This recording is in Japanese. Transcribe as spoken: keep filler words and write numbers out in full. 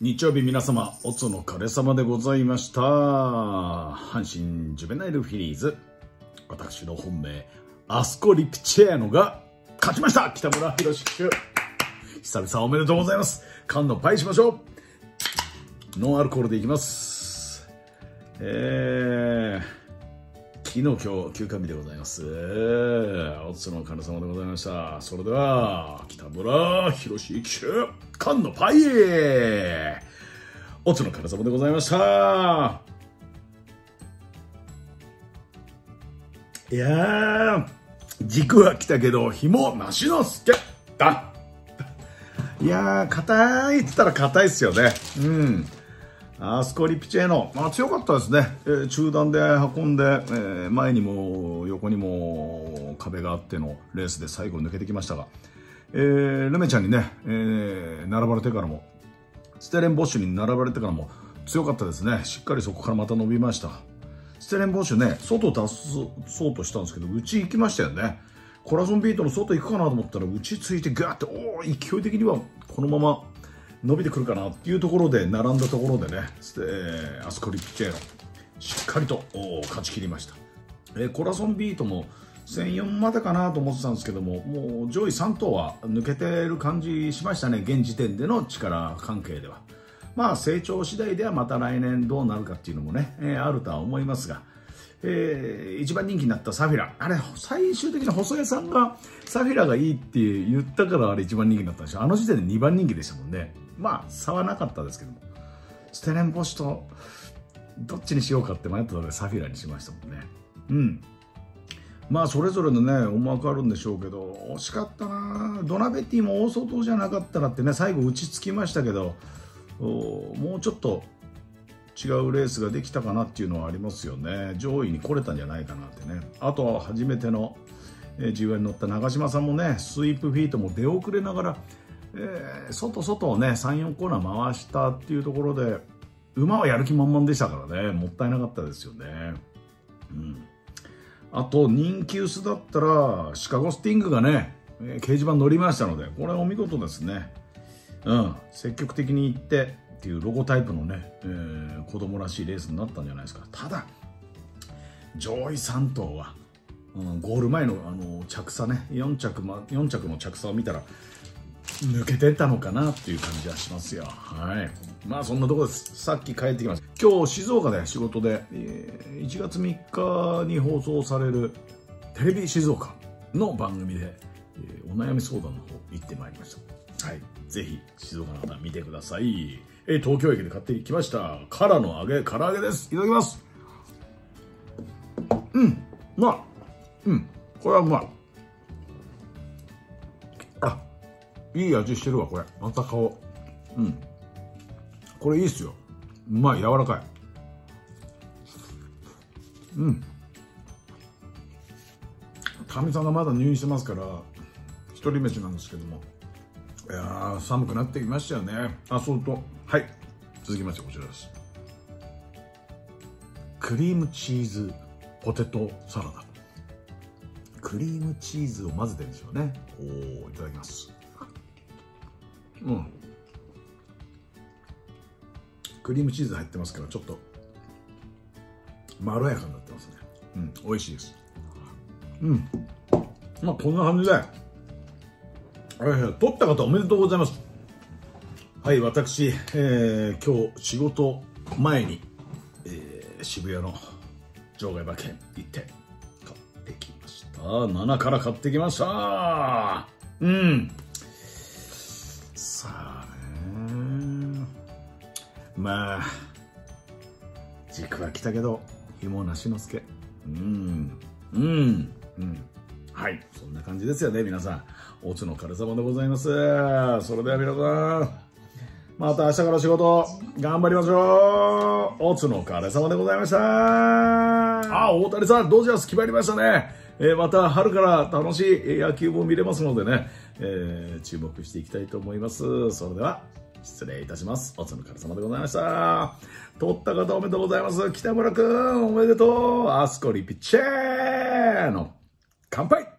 日曜日皆様、おつの彼様でございました。阪神ジュベナイルフィリーズ、私の本命、アスコ・リプチェーノが勝ちました。北村宏騎手。久々おめでとうございます。缶のパイしましょう。ノンアルコールでいきます。えー、昨日今日休館日でございます。おつの彼様でございました。それでは、北村宏騎手、缶のパイおつの彼様でございました。いやー、軸は来たけど、紐なしのすけだ。いやー、硬いって言ったら硬いっすよね。うん。アスコ・リプチェーノ、まあ、強かったですね。えー、中段で運んで、えー、前にも横にも壁があってのレースで最後抜けてきましたが、えー、ルメちゃんにね、えー、並ばれてからも、ステレンボッシュに並ばれてからも強かったですね。しっかりそこからまた伸びました。ステレンボッシュね、外出そうとしたんですけど、内行きましたよね。コラソンビートの外行くかなと思ったら、内ついてガーって、おお、勢い的にはこのまま伸びてくるかなっていうところで、並んだところでね、えー、アスコ・リプチェーノ、しっかりと勝ち切りました。えー、コラソンビートもせんよんまでかなと思ってたんですけども、もう上位さん頭は抜けてる感じしましたね、現時点での力関係では。まあ、成長次第ではまた来年どうなるかっていうのもね、えー、あるとは思いますが、えー、一番人気になったサフィラ、あれ、最終的に細江さんがサフィラがいいって言ったからあれ一番人気になったんでしょ。あの時点でにばん人気でしたもんね。まあ、差はなかったですけども、ステレンボシとどっちにしようかって迷ったのでサフィラにしましたもんね。うん。まあ、それぞれのね、思惑あるんでしょうけど、惜しかったな。ドナベティも大相当じゃなかったらってね、最後打ちつきましたけど、もうちょっと違うレースができたかなっていうのはありますよね。上位に来れたんじゃないかなってね。あとは初めての ジーワン に乗った長嶋さんもね、スイープフィートも出遅れながら、えー、外外をね、さん、よんコーナー回したっていうところで、馬はやる気満々でしたからね、もったいなかったですよね。うん。あと、人気薄だったら、シカゴスティングがね、えー、掲示板乗りましたので、これはお見事ですね。うん。積極的に行ってっていうロゴタイプのね、えー、子供らしいレースになったんじゃないですか。ただ、上位さん頭は、うん、ゴール前のあの着差ね、よん着、ま、よん着の着差を見たら、抜けてたのかなっていう感じはしますよ。はい。まあそんなところです。さっき帰ってきました。今日静岡で仕事で、えー、いちがつみっかに放送されるテレビ静岡の番組で、えー、お悩み相談の方行ってまいりました。はい。ぜひ静岡の方見てください。えー、東京駅で買ってきました。カラの揚げ、唐揚げです。いただきます。うん。うまい。うん。これはうまい。あ、いい味してるわ、これ。また顔。うん。これいいっすよ。うまい、柔らかい。うん。かみさんがまだ入院してますから、一人飯なんですけども。いやー、寒くなってきましたよね。あ、そうと、はい。続きましてこちらです。クリームチーズポテトサラダ。クリームチーズを混ぜてるんですよね。おー、いただきます。うん。クリームチーズ入ってますから、ちょっとまろやかになってますね。うん、美味しいです。うん。まあこんな感じで、取った方おめでとうございます。はい、私、えー、今日仕事前に、えー、渋谷の場外馬券行って買ってきました。ななから買ってきました。うん。さあね。まあ、軸は来たけど、紐なしのすけ。うん。うん。うん。はい。そんな感じですよね、皆さん。おつの彼様でございます。それでは皆さん、また明日から仕事、頑張りましょう。おつの彼様でございました。あ、大谷さん、ドジャース決まりましたね。えー、また春から楽しい野球も見れますのでね、えー、注目していきたいと思います。それでは、失礼いたします。おつの彼様でございました。取った方おめでとうございます。北村くん、おめでとう。アスコリピッチェーノ。乾杯。